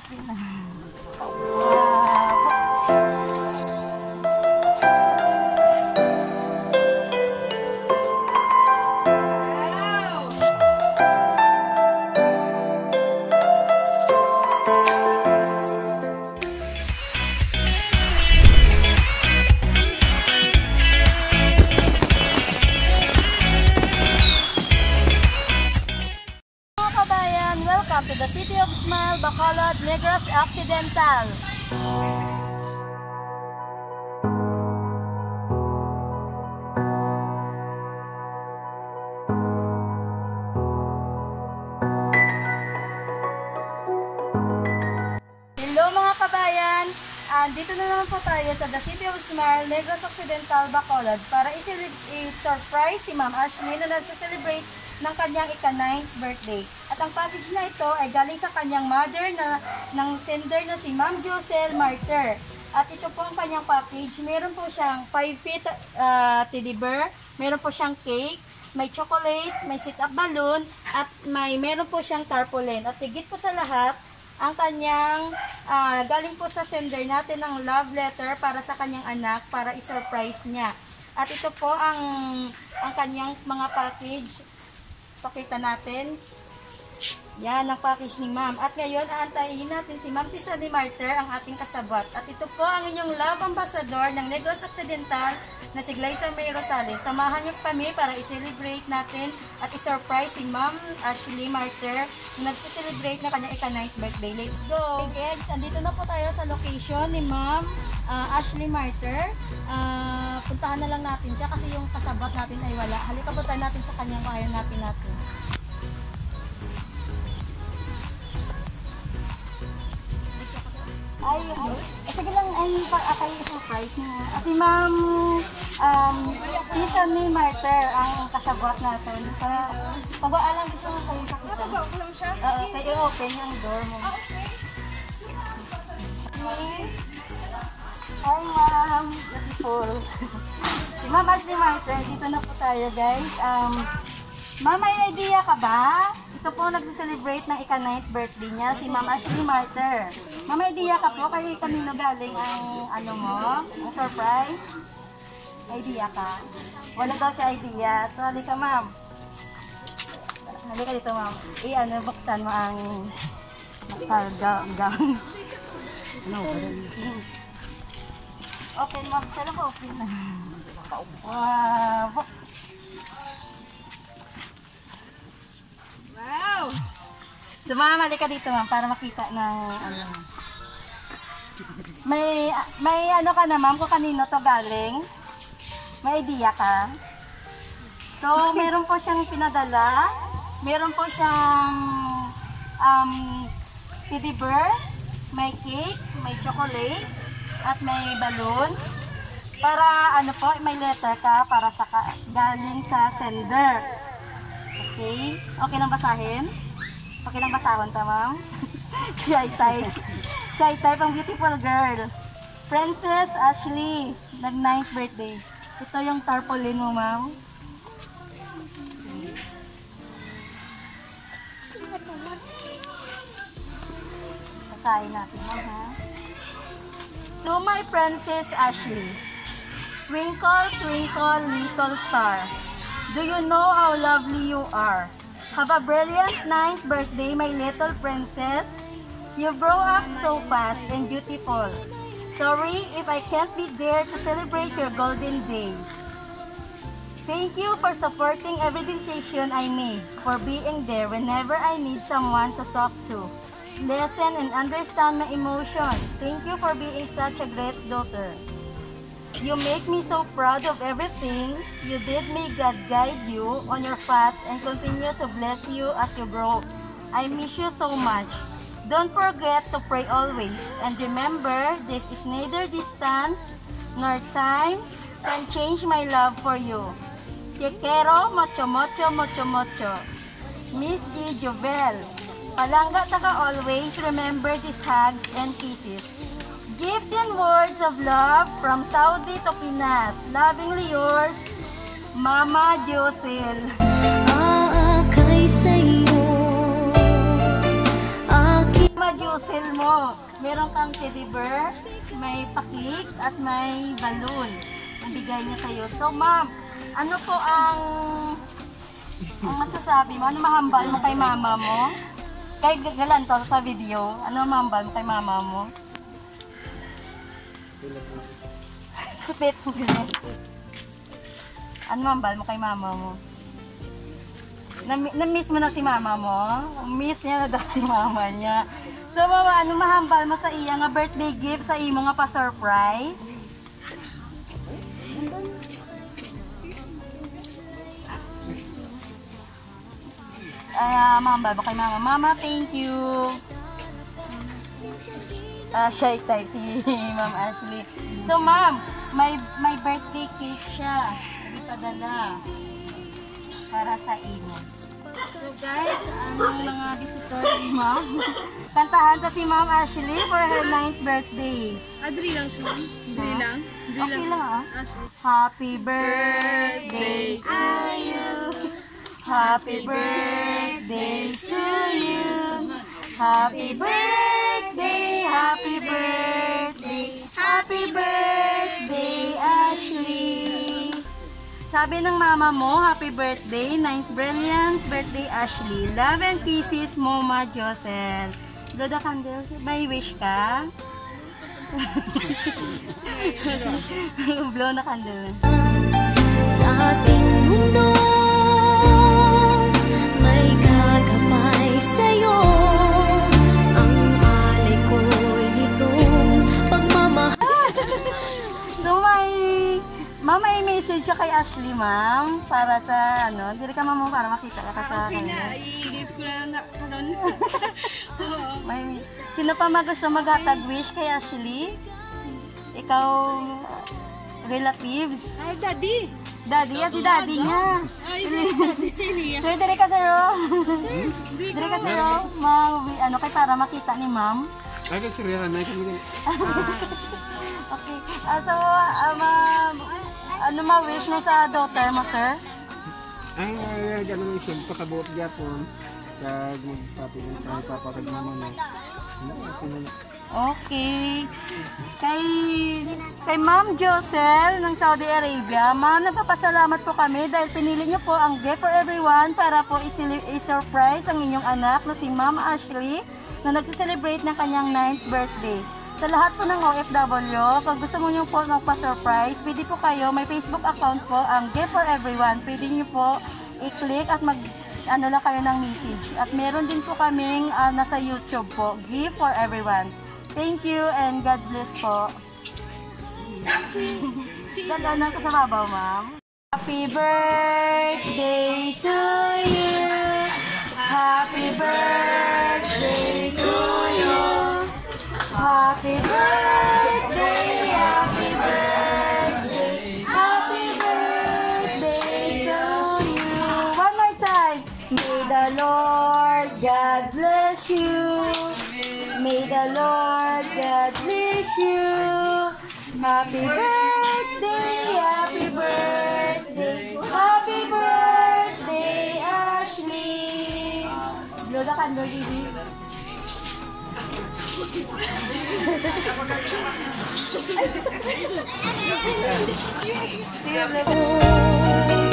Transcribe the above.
okay na. Wow. Welcome to the City of Smile, Bacolod, Negros Occidental. Hello mga kabayan! Dito na naman po tayo sa The City of Smile, Negros Occidental, Bacolod para i-surprise si Ma'am Ashley na nagsa-celebrate ng kanyang ika-9th birthday. At ang package na ito ay galing sa kanyang mother ng sender na si Ma'am Josel Martyr. At ito po ang kanyang package. Meron po siyang 5 feet teddy bear, meron po siyang cake, may chocolate, may sit-up balloon, at meron po siyang tarpaulin. At higit po sa lahat, ang kanyang galing po sa sender natin ng love letter para sa kanyang anak para i-surprise niya. At ito po ang kanyang mga package. Pakita natin. Yan ang package ni Ma'am. At ngayon, aantayin natin si Ma'am Tisani Martyr, ang ating kasabot. At ito po ang inyong love ambassador ng Negros Occidental na si Glyza May Rosales. Samahan niyo kami para i-celebrate natin at i-surprise si Ma'am Ashley Martyr na nagse-celebrate na kanyang ika-9th birthday. Let's go! Okay, guys, andito na po tayo sa location ni Ma'am Ashley Martyr. Puntahan na lang natin siya kasi yung kasabot natin ay wala. Halika po tayo natin sa kanyang kaya natin. Sige lang, ay surprise niya. Kasi Ma'am Tisani Martyr ang kasabot natin. So, pabaalan ko siya ng kayong pakita. Pababa ko lang siya? Kaya open yung door mo. Okay. Hi Ma'am, beautiful. Si Ma'am Ashley Martyr, dito na po tayo guys. Ma'am, may idea ka ba? Ito po nag-celebrate ng ika-9th birthday niya, si Ma'am Ashley Martyr. Ma'am, may idea ka po? Kaya kanino galing ang ang surprise? Idea ka? Wala daw siya idea. So, halika Ma'am. Halika dito Ma'am. Buksan mo ang gown. Open Ma'am. Saan ako open na? Wow! Wow! So Ma'am, halika dito Ma'am para makita ng May ka na Ma'am kung kanino to galing? May idea ka? So, meron po siyang pinadala. Meron po siyang teddy bear, may cake, may chocolate, at may balloon. Para may letter ka para sa galing sa sender. Okay? Okay lang basahin? Okay lang basahon ta, Ma'am? Shy type. Shy type ang beautiful girl. Princess Ashley, nag-9th birthday. Ito yung tarpaulin mo, Ma'am. Basahin natin, Ma'am, ha? To my Princess Ashley, twinkle, twinkle, little star, do you know how lovely you are? Have a brilliant 9th birthday, my little princess. You grow up so fast and beautiful. Sorry if I can't be there to celebrate your golden day. Thank you for supporting every decision I made, for being there whenever I need someone to talk to. Listen and understand my emotion. Thank you for being such a great daughter. You make me so proud of everything you did. May God guide you on your path and continue to bless you as you grow. I miss you so much. Don't forget to pray always. And remember, this is neither distance nor time can change my love for you. Te quiero mucho, mucho, mucho, mucho. Miss G. Jovel. Palangga taka always. Remember these hugs and kisses. Gifts and words of love from Saudi to Pinas. Lovingly yours, Mama Josel. Aakay sa'yo. Mama juice mo. Meron kang teddy bear, may pakik, at may balloon. Nabigay niya sa'yo. So, ma'am, ano po ang masasabi mo? Ano mahambal mo kay mama mo? Kay galan to sa video. Ano mahambal mo kay mama mo? Sipit. Ano mahambal mo kay mama mo? Na-miss mo na si mama mo? Miss niya na daw si mama niya. So, mama, ano mahambal mo sa iya nga birthday gift sa imo nga pa-surprise? Mahambal mo kay mama. Mama, thank you. Shy type si Ma'am Ashley. So, ma'am, may birthday cake siya. Ipadala para sa imo. So guys, ang mga visitor ni Ma'am, kantahan ta si Ma'am Ashley for her 9th birthday. Adri lang siya. Adri lang. Okay lang ah. Happy birthday to you. Happy birthday to you. Happy birthday, happy birthday, happy birthday, Ashley. Sabi ng mama mo, happy birthday, 9th brilliant birthday, Ashley. Love and kisses, Mama Josel. Blow the candle. May wish ka? Blow na candle. Sa ating mundo, may gagamay sa'yo. Ang alay ko'y nitong pagmamahal. So, ma'am, may message siya kay Ashley, ma'am, para sa, ano, dili ka ma'am para makita ka sa Okay kanya. na, i-give ko na karon. Sino pa gusto mag-hatag wish kay Ashley? Ikaw, relatives? Ay, daddy. Daddy, at si daddy niya. Ay, daddy. Sir, dili ka sa'yo. Dili ka sa'yo, ano, kay para makita ni ma'am. Ay, kasi Rihanna, ay kami Okay. So, ano ma-wish mo sa daughter mo, sir? Ay, gano'n yung siyempre, pakabuot gyapon. Kag magsabi ng sa ipapakad naman na. Okay. Kay Ma'am Josel ng Saudi Arabia, ma'am, nagpapasalamat po kami dahil pinili niyo po ang Gift for Everyone para po i-surprise ang inyong anak na si Ma'am Ashley na nagse-celebrate ng kanyang 9th birthday. Sa lahat po ng OFW, kung gusto mo nyo po magpa-surprise, pwede po kayo, may Facebook account po, ang Gift for Everyone. Pwede nyo po i-click at ano lang kayo ng message. At meron din po kaming nasa YouTube po, Gift for Everyone. Thank you and God bless po. Ganda na sa babaw, ma'am. Happy birthday to you. Happy birthday to you. Happy birthday, happy birthday, happy birthday to you. One more time. May the Lord God bless you. May the Lord God bless you. Happy birthday, happy birthday, happy birthday, Ashley. Blow the candle, baby. See you later.